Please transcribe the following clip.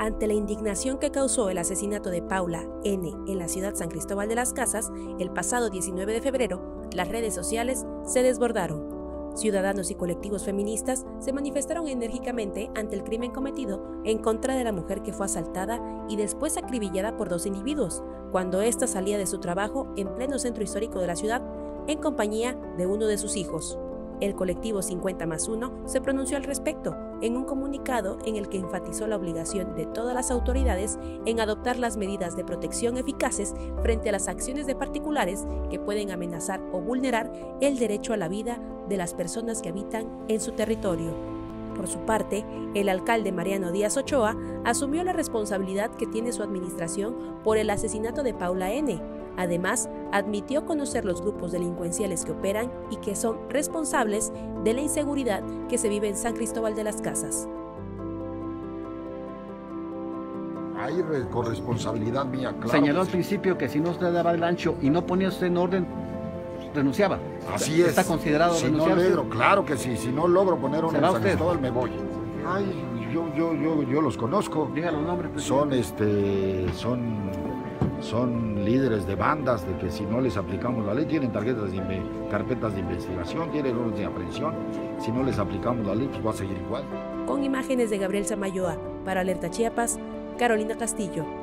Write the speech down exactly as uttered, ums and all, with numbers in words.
Ante la indignación que causó el asesinato de Paula N. en la ciudad San Cristóbal de las Casas, el pasado diecinueve de febrero, las redes sociales se desbordaron. Ciudadanos y colectivos feministas se manifestaron enérgicamente ante el crimen cometido en contra de la mujer que fue asaltada y después acribillada por dos individuos, cuando ésta salía de su trabajo en pleno centro histórico de la ciudad, en compañía de uno de sus hijos. El colectivo cincuenta más uno se pronunció al respecto en un comunicado en el que enfatizó la obligación de todas las autoridades en adoptar las medidas de protección eficaces frente a las acciones de particulares que pueden amenazar o vulnerar el derecho a la vida de las personas que habitan en su territorio. Por su parte, el alcalde Mariano Díaz Ochoa asumió la responsabilidad que tiene su administración por el asesinato de Paula N. Además, admitió conocer los grupos delincuenciales que operan y que son responsables de la inseguridad que se vive en San Cristóbal de las Casas. Hay corresponsabilidad mía, claro. Señaló al principio que si no usted daba el ancho y no ponía usted en orden, renunciaba. Así es. ¿Está considerado si renunciar? No logro, claro que sí. Si no logro poner un en San usted? Cristóbal, me voy. Ay, yo, yo, yo, yo los conozco. Diga los nombres, presidente. Son, este, son, son líderes de bandas de que si no les aplicamos la ley, tienen tarjetas de, carpetas de investigación, tienen órdenes de aprehensión. Si no les aplicamos la ley, pues va a seguir igual. Con imágenes de Gabriel Samayoa, para Alerta Chiapas, Carolina Castillo.